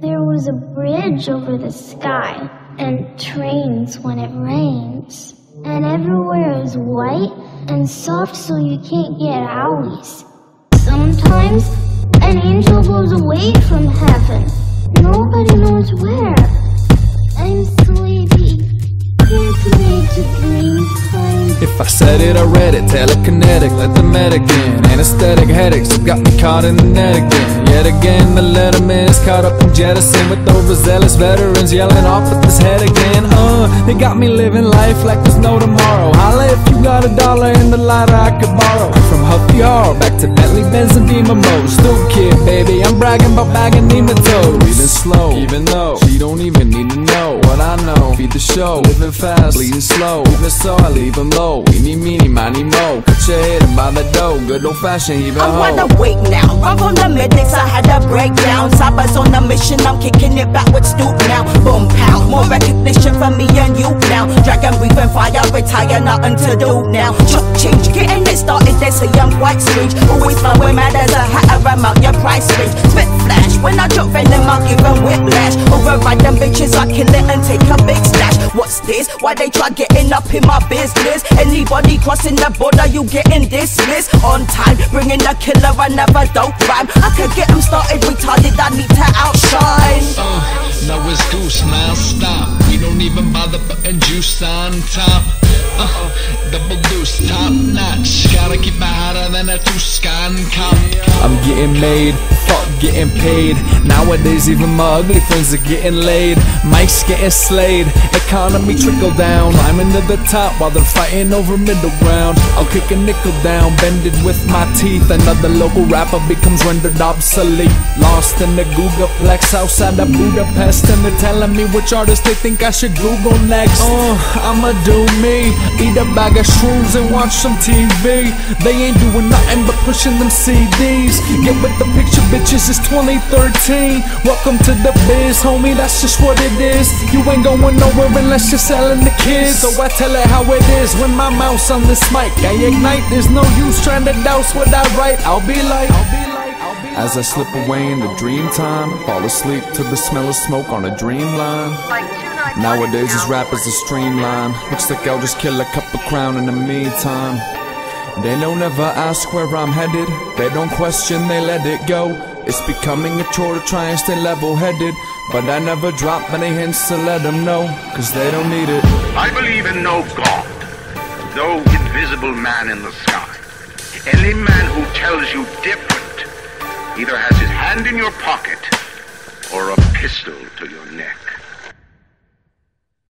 There was a bridge over the sky, and trains when it rains. And everywhere is white and soft so you can't get owies. Sometimes an angel goes away from heaven. Nobody knows where. I'm sleepy. Can't make a dream time. If I said it, I read it. Telekinetic, let the med again. Anesthetic headaches have got me caught in the net again. Yet again, the letterman is caught up in jettison with overzealous veterans yelling off at this head again. They got me living life like there's no tomorrow. Holla if you got $1 in the lighter I could borrow. From Huffy Hall back to Bentley, Benz and Beamer Mo. Stoop kid, baby, I'm bragging about bagging nematodes. Breathing slow, even though she don't even need to know what I know. Feed the show, living fast, bleeding slow. Even so, I leave them low. Eeny, meeny, miny, mo. Cut your head and buy the dough. Good old fashioned, even ho. I'm wide awake now. I'm from the medics, I had a breakdown. Sabba's on a mission, I'm kicking it back with Stoop now. Boom, pound, more recognition for me and you now. Dragon breathing fire, retire, nothing to do now. Chop change, getting it started, they say I'm quite strange. Always fun when mad as a hatter, I'm out your price range. Spit flash, when I drop venom, I'll give them whiplash. Override them bitches, I kill it and take a big stash. What's this? Why they try getting up in my business? Anybody crossing the border, you getting dismissed. On time, bringing the killer, I never don't rhyme. I could get them started retarded, I need to outshine. No, it's Goose, now stop. We don't even bother putting juice on top. Double deuce, top notch. Gotta keep it hotter than a Tuscan cop. I'm getting made, fuck getting paid. Nowadays even my ugly friends are getting laid. Mike's getting slayed, economy trickle down. Climbing to the top while they're fighting over middle ground. I'll kick a nickel down, bend it with my teeth. Another local rapper becomes rendered obsolete. Lost in the Googleplex outside of Budapest. And they're telling me which artist they think I should Google next. I'ma do me, eat a bag of shrooms and watch some TV. They ain't doing nothing but pushing them CDs. Get with the picture, bitches, it's 2013. Welcome to the biz, homie, that's just what it is. You ain't going nowhere unless you're selling the kids. So I tell it how it is when my mouth's on this mic. I ignite, there's no use trying to douse what I write. I'll be like as I slip away into dream time, fall asleep to the smell of smoke on a dream line. Nowadays this rap is a streamline. Looks like I'll just kill a couple crown in the meantime. They don't ever ask where I'm headed. They don't question, they let it go. It's becoming a chore to try and stay level-headed. But I never drop any hints to let them know, cause they don't need it. I believe in no God, no invisible man in the sky. Any man who tells you different either has his hand in your pocket or a pistol to your neck.